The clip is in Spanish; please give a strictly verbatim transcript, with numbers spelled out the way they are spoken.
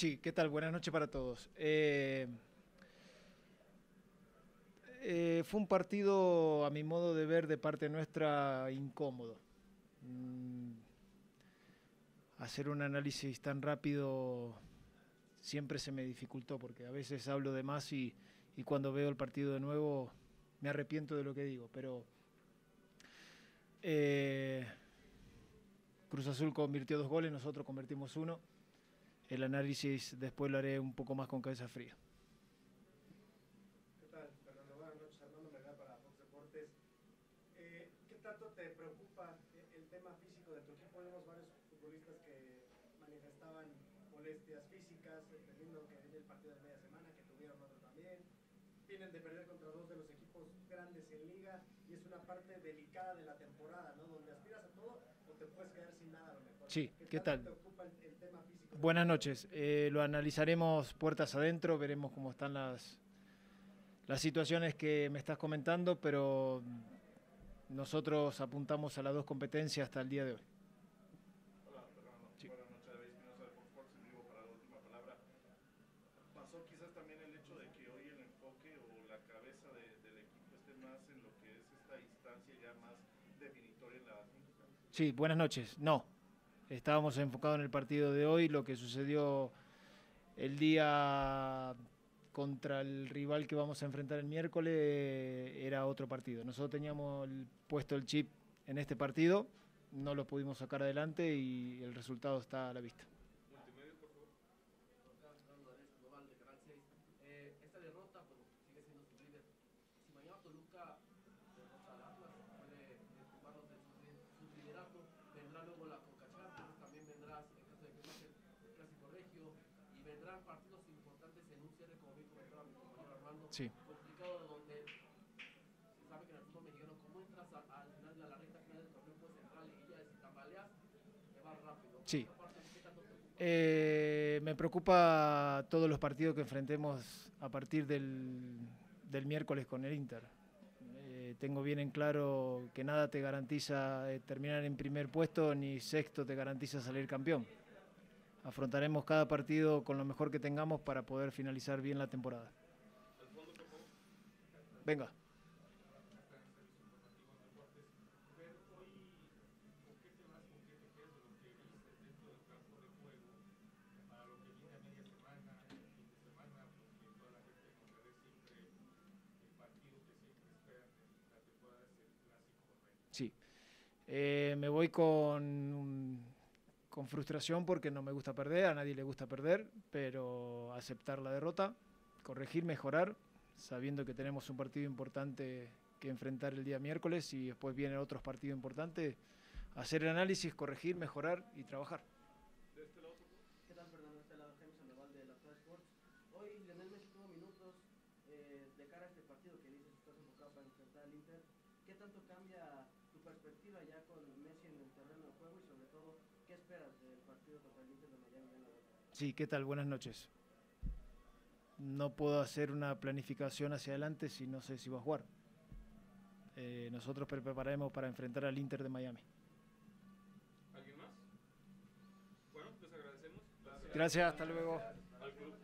Sí, ¿qué tal? Buenas noches para todos. Eh, eh, fue un partido, a mi modo de ver, de parte nuestra, incómodo. Mm, hacer un análisis tan rápido siempre se me dificultó, porque a veces hablo de más y, y cuando veo el partido de nuevo me arrepiento de lo que digo, pero eh, Cruz Azul convirtió dos goles, nosotros convertimos uno. El análisis después lo haré un poco más con cabeza fría. ¿Qué tal, Fernando? Buenas noches, Armando Melgar para Fox Deportes. Eh, ¿Qué tanto te preocupa el tema físico de tu equipo? Vemos varios futbolistas que manifestaban molestias físicas, entendiendo que viene el partido de media semana, que tuvieron otro también. Vienen de perder contra dos de los equipos grandes en liga y es una parte delicada de la temporada, ¿no? Donde aspiras a todo o te puedes quedar sin nada a lo mejor. Sí, ¿Qué ¿qué tanto tal? te ocupa el, el tema físico? Buenas noches. Eh, lo analizaremos puertas adentro, veremos cómo están las, las situaciones que me estás comentando, pero nosotros apuntamos a las dos competencias hasta el día de hoy. Hola, Fernando. Sí. Buenas noches, David Espinosa de Fox Sports, en vivo para la última palabra. ¿Pasó quizás también el hecho de que hoy el enfoque o la cabeza de, del equipo esté más en lo que es esta instancia ya más definitoria en la México? Sí, buenas noches. No, estábamos enfocados en el partido de hoy, lo que sucedió el día contra el rival que vamos a enfrentar el miércoles era otro partido. Nosotros teníamos el, puesto el chip en este partido, no lo pudimos sacar adelante y el resultado está a la vista. Multimedia, por favor. Eh, esta derrota pues, sigue siendo su líder. Si mañana Toluca derrota al Atlas, puede tumbarlos de su, su liderazgo. Vendrá luego la Conca Champions, también vendrás en caso de que pase el Clásico Regio y vendrán partidos importantes en un cierre, como bien comentaba mi compañero Armando, Sí. complicado, donde se sabe que en el fútbol mexicano, como entras a, al final de la recta final del torneo, puedes entrar a la liguilla y si tambaleas, te vas rápido. Sí. Esta parte, ¿qué tanto te ocupa? Eh, me preocupa todos los partidos que enfrentemos a partir del, del miércoles con el Inter. Eh, tengo bien en claro que nada te garantiza eh, terminar en primer puesto, ni sexto te garantiza salir campeón. Afrontaremos cada partido con lo mejor que tengamos para poder finalizar bien la temporada. Al fondo, por favor. Venga. Sí. Eh, me voy con, con frustración porque no me gusta perder, a nadie le gusta perder, pero aceptar la derrota, corregir, mejorar, sabiendo que tenemos un partido importante que enfrentar el día miércoles y después vienen otros partidos importantes, hacer el análisis, corregir, mejorar y trabajar. De este lado, por favor. ¿Qué tal, Fernando? Este lado Jaime Sandoval de la Fox Sports. Hoy Lionel Messi tuvo minutos eh, de cara a este partido que dices estás enfocado para enfrentar al Inter. ¿Qué tanto cambia tu perspectiva ya con Messi en el terreno de juego y sobre todo qué esperas del partido contra el Inter de Miami en la vuelta? Sí, ¿qué tal? Buenas noches. No puedo hacer una planificación hacia adelante si no sé si va a jugar. Eh, nosotros prepararemos para enfrentar al Inter de Miami. ¿Alguien más? Bueno, les agradecemos. Gracias. Gracias, hasta luego. Al club.